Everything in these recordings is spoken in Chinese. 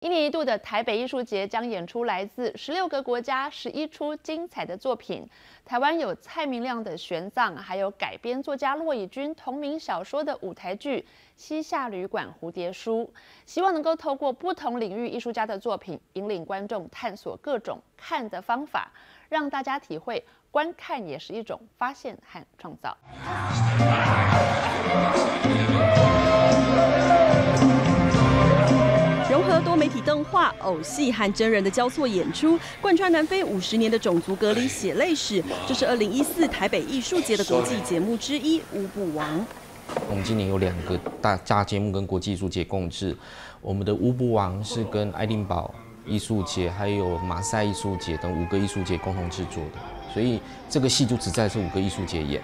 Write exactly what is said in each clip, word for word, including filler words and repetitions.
一年一度的台北艺术节将演出来自十六个国家十一出精彩的作品。台湾有蔡明亮的《玄奘》，还有改编作家骆以军同名小说的舞台剧《西夏旅馆蝴蝶书》，希望能够透过不同领域艺术家的作品，引领观众探索各种看的方法，让大家体会观看也是一种发现和创造。 融合多媒体动画、偶戏和真人的交错演出，贯穿南非五十年的种族隔离血泪史。这是二零一四台北艺术节的国际节目之一——乌布王。 我们今年有两个大大节目跟国际艺术节共制，我们的乌布王是跟爱丁堡艺术节还有马赛艺术节等五个艺术节共同制作的，所以这个戏就只在这五个艺术节演。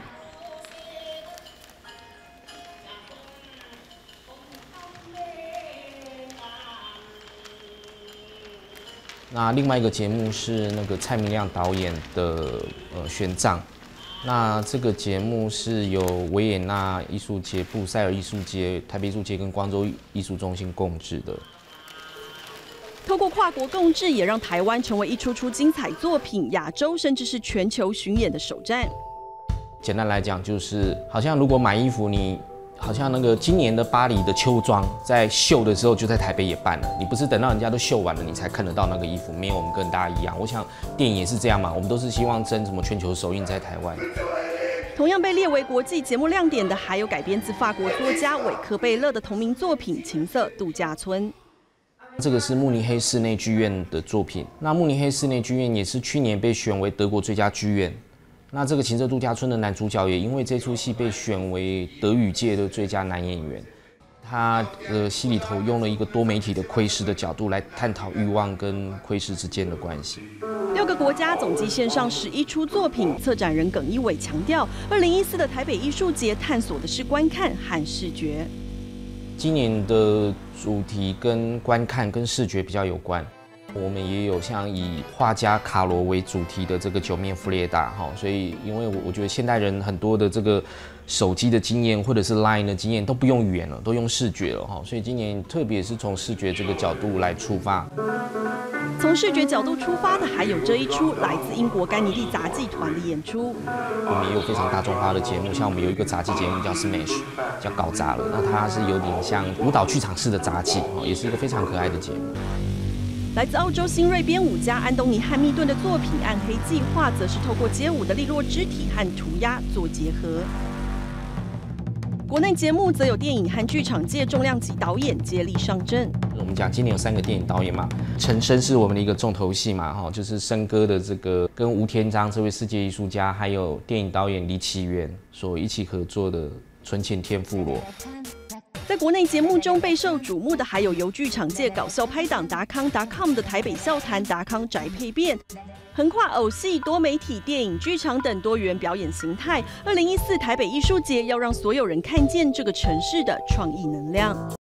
那另外一个节目是那个蔡明亮导演的呃《玄奘》，那这个节目是由维也纳艺术节、布鲁塞尔艺术节、台北艺术节跟光州艺术中心共制的。 透过跨国共制，也让台湾成为一出出精彩作品亚洲甚至是全球巡演的首站。 简单来讲，就是好像如果买衣服你。 好像那个今年的巴黎的秋装在秀的时候，就在台北也办了。你不是等到人家都秀完了，你才看得到那个衣服，没有我们跟大家一样。我想电影也是这样嘛，我们都是希望争什么全球首映在台湾。 同样被列为国际节目亮点的，还有改编自法国作家韦科贝勒的同名作品《情色度假村》。 这个是慕尼黑室内剧院的作品。那慕尼黑室内剧院也是去年被选为德国最佳剧院。 那这个《情色度假村》的男主角也因为这出戏被选为德语界的最佳男演员。他的戏里头用了一个多媒体的窥视的角度来探讨欲望跟窥视之间的关系。 六个国家总计线上十一出作品，策展人耿一伟强调，二零一四的台北艺术节探索的是观看和视觉。 今年的主题跟观看跟视觉比较有关。 我们也有像以画家卡罗为主题的这个九面弗列达哈，所以因为我我觉得现代人很多的这个手机的经验或者是 Line 的经验都不用语言了，都用视觉了哈，所以今年特别是从视觉这个角度来出发。 从视觉角度出发的还有这一出来自英国甘尼蒂杂技团的演出。 我们也有非常大众化的节目，像我们有一个杂技节目叫 Smash， 叫搞砸了，那它是有点像舞蹈剧场式的杂技，也是一个非常可爱的节目。 来自澳洲新锐编舞家安东尼·汉密顿的作品《暗黑计划》，则是透过街舞的利落肢体和涂鸦做结合。国内节目则有电影和剧场界重量级导演接力上阵。 我们讲今年有三个电影导演嘛，陈升是我们的一个重头戏嘛，哈，就是升哥的这个跟吴天章这位世界艺术家，还有电影导演李启源所一起合作的《存钱天妇罗》。 在国内节目中备受瞩目的，还有由剧场界搞笑拍档达康达 com 的台北笑谈达康宅配变，横跨偶戏、多媒体、电影、剧场等多元表演形态。二零一四台北艺术节要让所有人看见这个城市的创意能量。